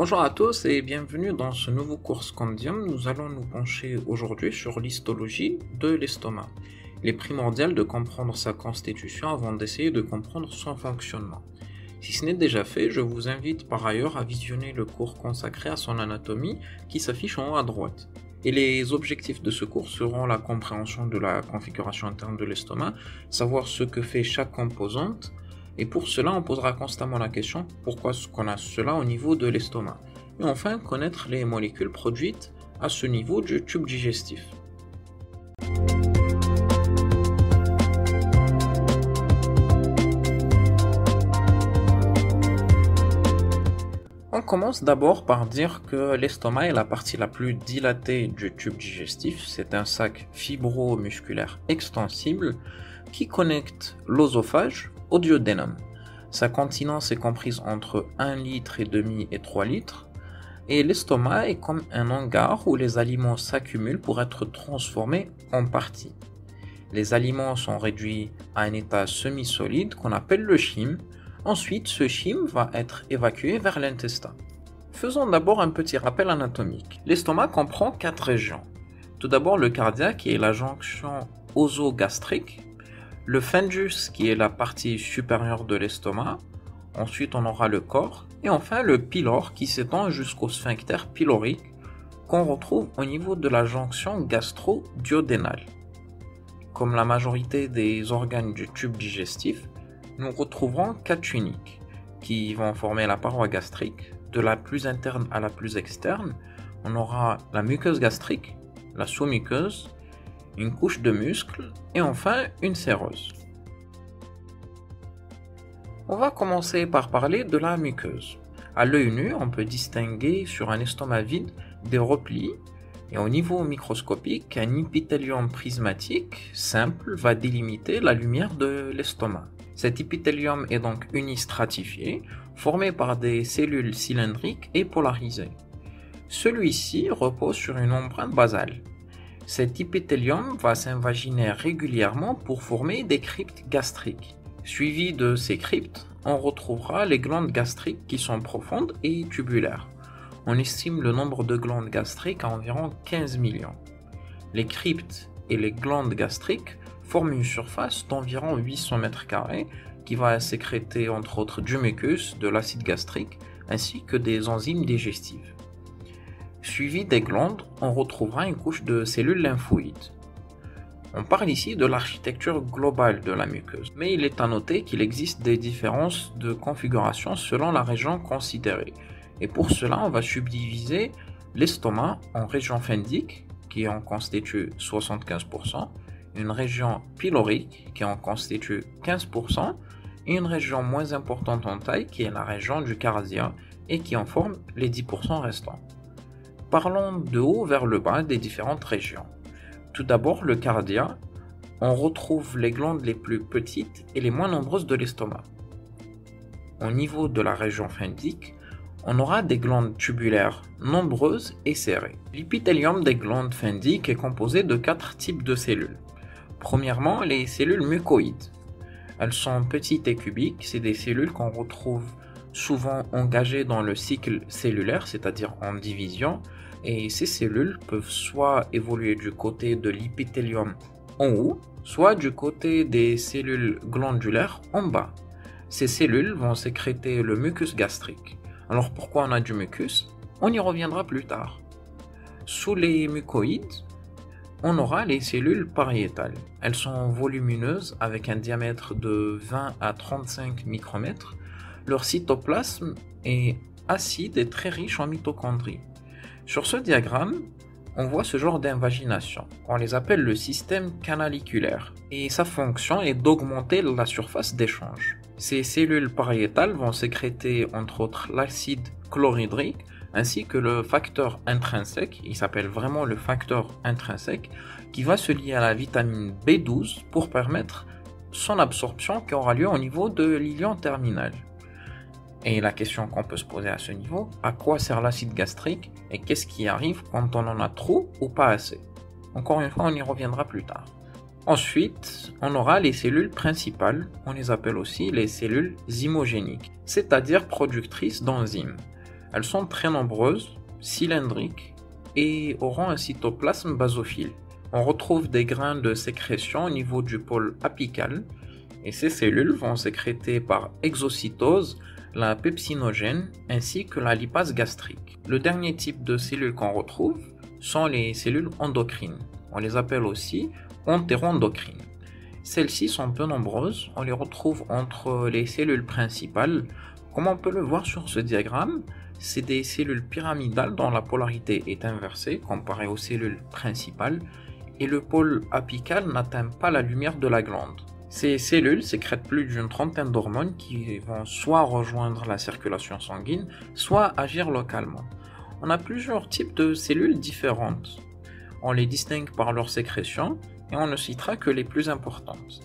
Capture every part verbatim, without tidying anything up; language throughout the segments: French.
Bonjour à tous et bienvenue dans ce nouveau cours Scandium. Nous allons nous pencher aujourd'hui sur l'histologie de l'estomac. Il est primordial de comprendre sa constitution avant d'essayer de comprendre son fonctionnement. Si ce n'est déjà fait, je vous invite par ailleurs à visionner le cours consacré à son anatomie qui s'affiche en haut à droite. Et les objectifs de ce cours seront la compréhension de la configuration interne de l'estomac, savoir ce que fait chaque composante, et pour cela on posera constamment la question pourquoi est-ce qu'on a cela au niveau de l'estomac, et enfin connaître les molécules produites à ce niveau du tube digestif. On commence d'abord par dire que l'estomac est la partie la plus dilatée du tube digestif. C'est un sac fibro-musculaire extensible qui connecte l'œsophage au duodénum. Sa continence est comprise entre un litre et demi et trois litres. Et l'estomac est comme un hangar où les aliments s'accumulent pour être transformés en parties. Les aliments sont réduits à un état semi-solide qu'on appelle le chyme. Ensuite, ce chyme va être évacué vers l'intestin. Faisons d'abord un petit rappel anatomique. L'estomac comprend quatre régions. Tout d'abord le cardiaque qui est la jonction œsogastrique, le fundus qui est la partie supérieure de l'estomac, ensuite on aura le corps, et enfin le pylore qui s'étend jusqu'au sphincter pylorique qu'on retrouve au niveau de la jonction gastro-duodénale. Comme la majorité des organes du tube digestif, nous retrouverons quatre uniques qui vont former la paroi gastrique. De la plus interne à la plus externe, on aura la muqueuse gastrique, la sous-muqueuse, une couche de muscles et enfin une sérose. On va commencer par parler de la muqueuse. À l'œil nu, on peut distinguer sur un estomac vide des replis et au niveau microscopique, un épithélium prismatique simple va délimiter la lumière de l'estomac. Cet épithélium est donc unistratifié, formé par des cellules cylindriques et polarisées. Celui-ci repose sur une membrane basale. Cet épithélium va s'invaginer régulièrement pour former des cryptes gastriques. Suivi de ces cryptes, on retrouvera les glandes gastriques qui sont profondes et tubulaires. On estime le nombre de glandes gastriques à environ quinze millions. Les cryptes et les glandes gastriques forment une surface d'environ huit cents mètres carrés qui va sécréter entre autres du mucus, de l'acide gastrique ainsi que des enzymes digestives. Suivi des glandes, on retrouvera une couche de cellules lymphoïdes. On parle ici de l'architecture globale de la muqueuse, mais il est à noter qu'il existe des différences de configuration selon la région considérée. Et pour cela, on va subdiviser l'estomac en région phendique, qui en constitue soixante-quinze pour cent, une région pylorique, qui en constitue quinze pour cent, et une région moins importante en taille, qui est la région du cardia, et qui en forme les dix pour cent restants. Parlons de haut vers le bas des différentes régions. Tout d'abord, le cardia, on retrouve les glandes les plus petites et les moins nombreuses de l'estomac. Au niveau de la région phendique, on aura des glandes tubulaires nombreuses et serrées. L'épithélium des glandes phendiques est composé de quatre types de cellules. Premièrement, les cellules mucoïdes. Elles sont petites et cubiques, c'est des cellules qu'on retrouve souvent engagées dans le cycle cellulaire, c'est-à-dire en division, et ces cellules peuvent soit évoluer du côté de l'épithélium en haut, soit du côté des cellules glandulaires en bas. Ces cellules vont sécréter le mucus gastrique. Alors pourquoi on a du mucus? On y reviendra plus tard. Sous les mucoïdes, on aura les cellules pariétales. Elles sont volumineuses avec un diamètre de vingt à trente-cinq micromètres. Leur cytoplasme est acide et très riche en mitochondries. Sur ce diagramme, on voit ce genre d'invagination. On les appelle le système canaliculaire et sa fonction est d'augmenter la surface d'échange. Ces cellules pariétales vont sécréter entre autres l'acide chlorhydrique ainsi que le facteur intrinsèque, il s'appelle vraiment le facteur intrinsèque, qui va se lier à la vitamine B douze pour permettre son absorption qui aura lieu au niveau de l'ilion terminal. Et la question qu'on peut se poser à ce niveau, à quoi sert l'acide gastrique et qu'est-ce qui arrive quand on en a trop ou pas assez? Encore une fois, on y reviendra plus tard. Ensuite, on aura les cellules principales, on les appelle aussi les cellules zymogéniques, c'est-à-dire productrices d'enzymes. Elles sont très nombreuses, cylindriques et auront un cytoplasme basophile. On retrouve des grains de sécrétion au niveau du pôle apical et ces cellules vont sécréter par exocytose la pepsinogène ainsi que la lipase gastrique. Le dernier type de cellules qu'on retrouve sont les cellules endocrines. On les appelle aussi entéroendocrines. Celles-ci sont peu nombreuses, on les retrouve entre les cellules principales. Comme on peut le voir sur ce diagramme, c'est des cellules pyramidales dont la polarité est inversée comparée aux cellules principales et le pôle apical n'atteint pas la lumière de la glande. Ces cellules sécrètent plus d'une trentaine d'hormones qui vont soit rejoindre la circulation sanguine, soit agir localement. On a plusieurs types de cellules différentes. On les distingue par leur sécrétion et on ne citera que les plus importantes.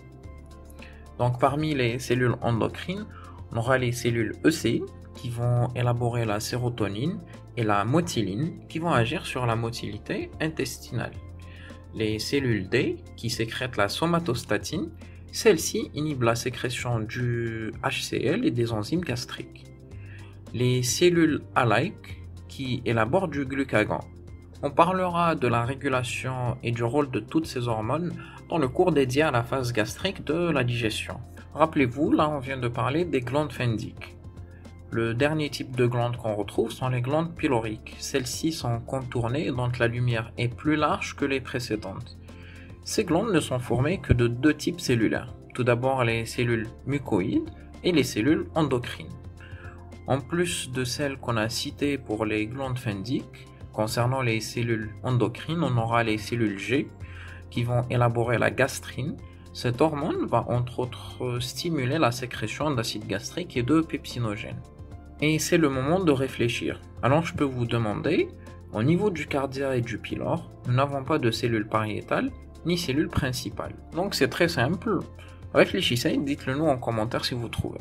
Donc parmi les cellules endocrines, on aura les cellules E C qui vont élaborer la sérotonine et la motiline qui vont agir sur la motilité intestinale. Les cellules D qui sécrètent la somatostatine, celles-ci inhibent la sécrétion du H C L et des enzymes gastriques. Les cellules A-like qui élaborent du glucagon. On parlera de la régulation et du rôle de toutes ces hormones dans le cours dédié à la phase gastrique de la digestion. Rappelez-vous, là on vient de parler des glandes phendiques. Le dernier type de glandes qu'on retrouve sont les glandes pyloriques. Celles-ci sont contournées dont la lumière est plus large que les précédentes. Ces glandes ne sont formées que de deux types cellulaires. Tout d'abord les cellules mucoïdes et les cellules endocrines. En plus de celles qu'on a citées pour les glandes phendiques, concernant les cellules endocrines, on aura les cellules G qui vont élaborer la gastrine. Cette hormone va entre autres stimuler la sécrétion d'acide gastrique et de pepsinogène. Et c'est le moment de réfléchir. Alors je peux vous demander, au niveau du cardia et du pylore, nous n'avons pas de cellules pariétales ni cellules principales. Donc c'est très simple. Réfléchissez, dites-le nous en commentaire si vous trouvez.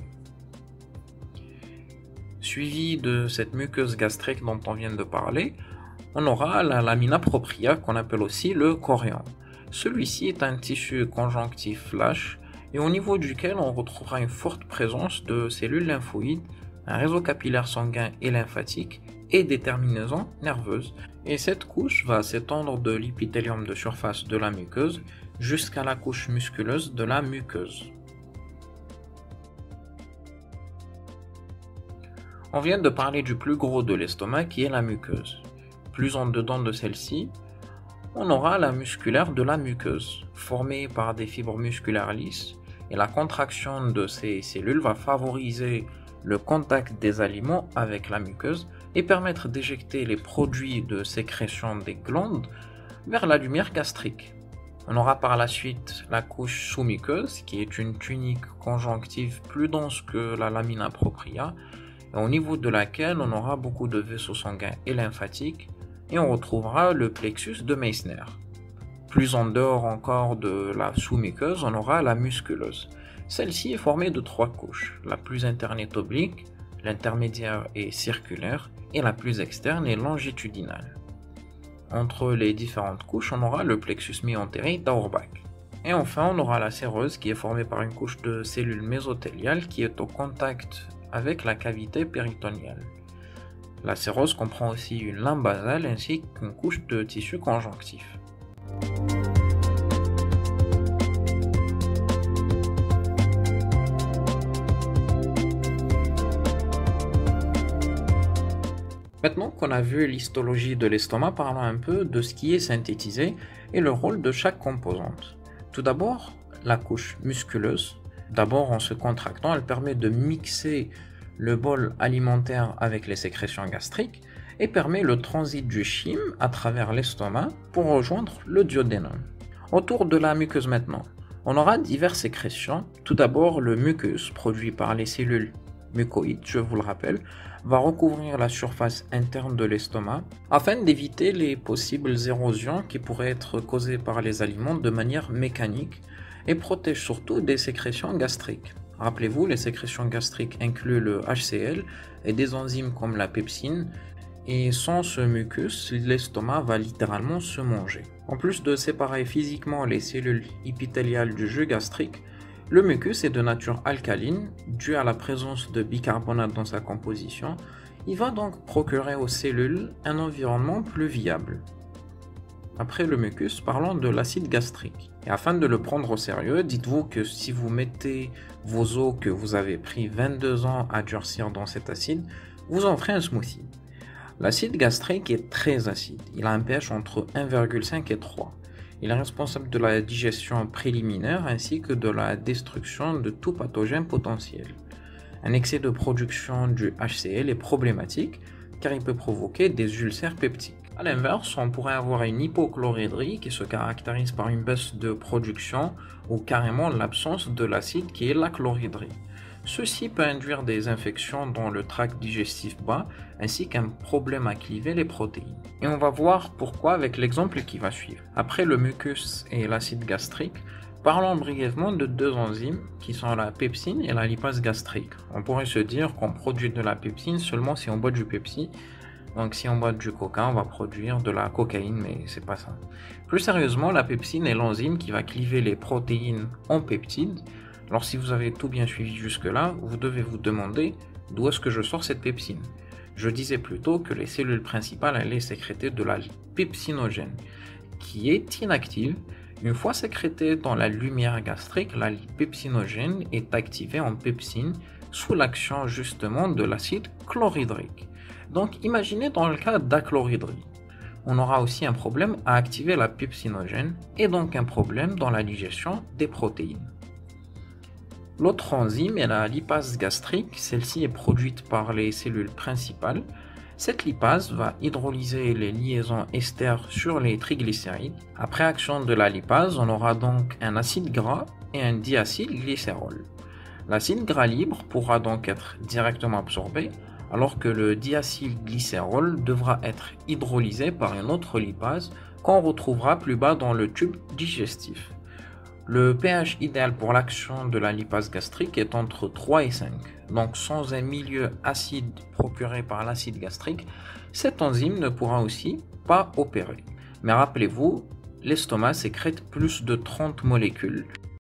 Suivi de cette muqueuse gastrique dont on vient de parler, on aura la lamina propria qu'on appelle aussi le chorion. Celui-ci est un tissu conjonctif lâche et au niveau duquel on retrouvera une forte présence de cellules lymphoïdes, un réseau capillaire sanguin et lymphatique et des terminaisons nerveuses. Et cette couche va s'étendre de l'épithélium de surface de la muqueuse jusqu'à la couche musculeuse de la muqueuse. On vient de parler du plus gros de l'estomac qui est la muqueuse. Plus en dedans de celle-ci, on aura la musculaire de la muqueuse, formée par des fibres musculaires lisses, et la contraction de ces cellules va favoriser le contact des aliments avec la muqueuse et permettre d'éjecter les produits de sécrétion des glandes vers la lumière gastrique. On aura par la suite la couche sous-muqueuse, qui est une tunique conjonctive plus dense que la lamina propria, et au niveau de laquelle on aura beaucoup de vaisseaux sanguins et lymphatiques, et on retrouvera le plexus de Meissner. Plus en dehors encore de la sous-muqueuse, on aura la musculeuse. Celle-ci est formée de trois couches. La plus interne est oblique, l'intermédiaire est circulaire, et la plus externe est longitudinale. Entre les différentes couches, on aura le plexus mi-entéré d'Auerbach. Et enfin, on aura la séreuse qui est formée par une couche de cellules mésothéliales qui est au contact avec la cavité péritoniale. La séreuse comprend aussi une lame basale ainsi qu'une couche de tissu conjonctif. Maintenant qu'on a vu l'histologie de l'estomac, parlons un peu de ce qui est synthétisé et le rôle de chaque composante. Tout d'abord, la couche musculeuse. D'abord, en se contractant, elle permet de mixer le bol alimentaire avec les sécrétions gastriques et permet le transit du chyme à travers l'estomac pour rejoindre le duodénum. Autour de la muqueuse maintenant, on aura diverses sécrétions. Tout d'abord, le mucus, produit par les cellules mucoïdes, je vous le rappelle, va recouvrir la surface interne de l'estomac afin d'éviter les possibles érosions qui pourraient être causées par les aliments de manière mécanique et protège surtout des sécrétions gastriques. Rappelez-vous, les sécrétions gastriques incluent le H C L et des enzymes comme la pepsine, et sans ce mucus, l'estomac va littéralement se manger. En plus de séparer physiquement les cellules épithéliales du jus gastrique, le mucus est de nature alcaline, dû à la présence de bicarbonate dans sa composition. Il va donc procurer aux cellules un environnement plus viable. Après le mucus, parlons de l'acide gastrique. Et afin de le prendre au sérieux, dites-vous que si vous mettez vos os que vous avez pris vingt-deux ans à durcir dans cet acide, vous en ferez un smoothie. L'acide gastrique est très acide. Il a un pH entre un virgule cinq et trois. Il est responsable de la digestion préliminaire ainsi que de la destruction de tout pathogène potentiel. Un excès de production du H C L est problématique car il peut provoquer des ulcères peptiques. A l'inverse, on pourrait avoir une hypochloridrie qui se caractérise par une baisse de production ou carrément l'absence de l'acide qui est la chloridrie. Ceci peut induire des infections dans le tract digestif bas ainsi qu'un problème à cliver les protéines. Et on va voir pourquoi avec l'exemple qui va suivre. Après le mucus et l'acide gastrique, parlons brièvement de deux enzymes qui sont la pepsine et la lipase gastrique. On pourrait se dire qu'on produit de la pepsine seulement si on boit du Pepsi. Donc si on boit du coca, on va produire de la cocaïne, mais c'est pas ça. Plus sérieusement, la pepsine est l'enzyme qui va cliver les protéines en peptides. Alors si vous avez tout bien suivi jusque-là, vous devez vous demander d'où est-ce que je sors cette pepsine. Je disais plutôt que les cellules principales allaient sécréter de la pepsinogène, qui est inactive. Une fois sécrétée dans la lumière gastrique, la pepsinogène est activée en pepsine sous l'action justement de l'acide chlorhydrique. Donc imaginez dans le cas d'achlorhydrie, on aura aussi un problème à activer la pepsinogène et donc un problème dans la digestion des protéines. L'autre enzyme est la lipase gastrique, celle-ci est produite par les cellules principales. Cette lipase va hydrolyser les liaisons ester sur les triglycérides. Après action de la lipase, on aura donc un acide gras et un diacylglycérol. L'acide gras libre pourra donc être directement absorbé, alors que le diacylglycérol devra être hydrolysé par une autre lipase qu'on retrouvera plus bas dans le tube digestif. Le pH idéal pour l'action de la lipase gastrique est entre trois et cinq. Donc sans un milieu acide procuré par l'acide gastrique, cette enzyme ne pourra aussi pas opérer. Mais rappelez-vous, l'estomac sécrète plus de trente molécules.